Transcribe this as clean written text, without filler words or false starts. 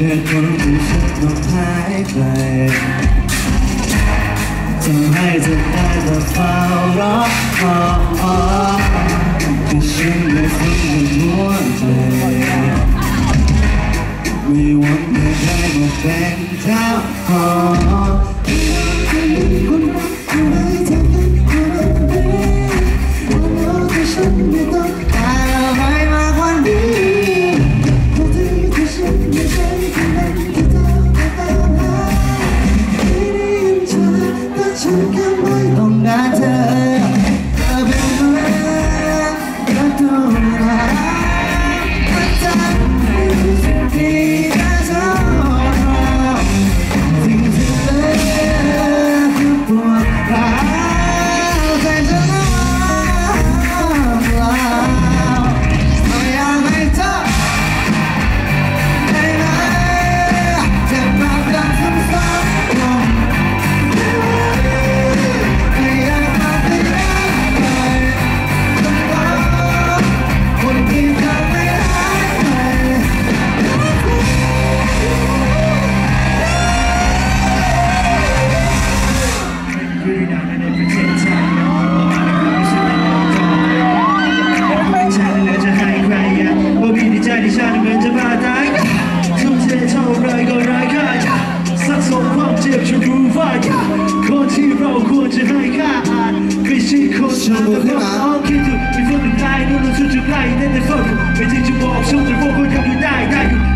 เหตุผลที่ฉันต้องหายไปทำให้เธอได้แต่เฝ้ารอที่ฉันได้ฝันในหัวใจไม่หวังให้ใครมาเป็นเจ้าของคนรักคนไหนเธอเป็นคนดีวันนี้ที่ฉันไม่ต้องการอะไรมากกว่านี้วันที่ฉันไม่ใช่คนนั้นที่เธอต้องการไม่ได้ยินเธอแต่ฉันแค่ไม่ต้องการเธอเป็นเพื่อนรักตัวเรารักเธอให้รู้สึกดีนะเธอสิ่งที่เหลือคือปวดร้าวใจฉันร้าวไม่อยากให้เธอได้ไหมเจ็บมากจนซ้ำลงไม่อยากมาเป็นรักใครต้องรอคนที่ทำไม่หายไปคือดังในประเทศไทยไม่ใช่ไม่ใช่แล้วจะให้ใครว่าพี่ในใจที่ฉันเหมือนจะบ้าตายทุ่มเทเท่าไรก็ไร้ค่าสะสมความเจ็บจนรู้ว่าคนที่เราควรจะให้ค่าไม่ใช่คนที่เราคิดถึงไม่ฟังถึงใครนู่นสุดจะใครนั่นแต่ฟังไม่จริงจะบอกฉันแต่พวกคนทำอยู่ได้อยู่